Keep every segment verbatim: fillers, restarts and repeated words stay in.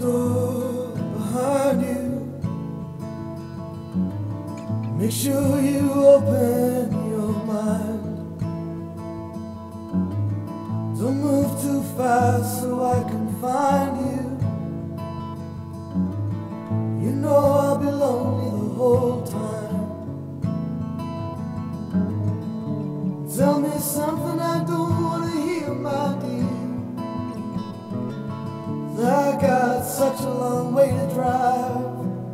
door behind you. Make sure you open your mind. Don't move too fast so I can find you. You know I'll be lonely the whole time. Tell me something I don't want to hear, my dear. I got such a long way to drive.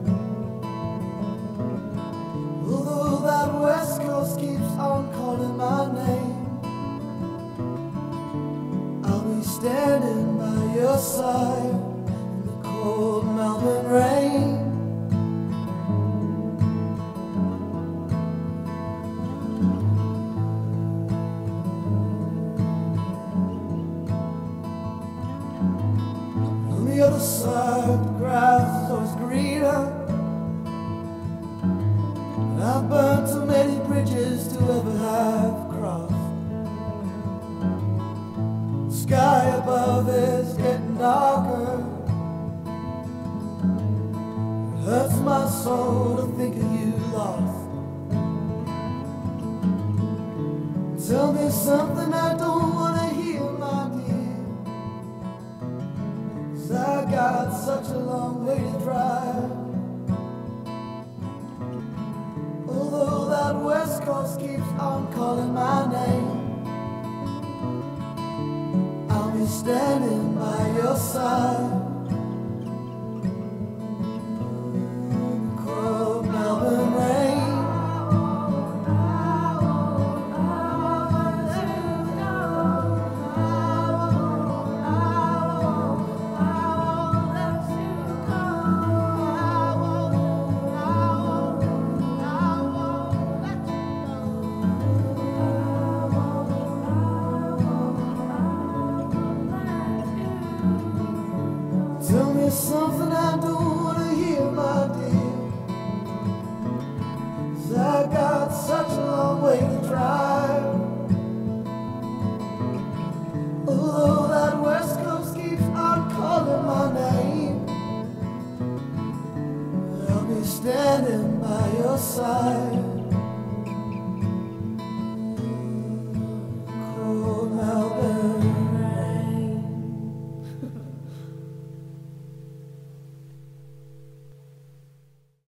Although that West Coast keeps on calling my name, I'll be standing by your side in the cold Melbourne rain. On the other side, the grass is always greener. I've burned too many bridges to ever have crossed. The sky above is getting darker. It hurts my soul to think of you lost. Tell me something I don't want to hear, my dear. 'Cause I got such a long way to drive. Although that West Coast keeps on calling my name, I'll be standing by your side. Cold Melbourne rain. Tell me something I don't want to hear, my dear. 'Cause I got such a long way to drive. Although that West Coast keeps on calling my name, I'll be standing by your side.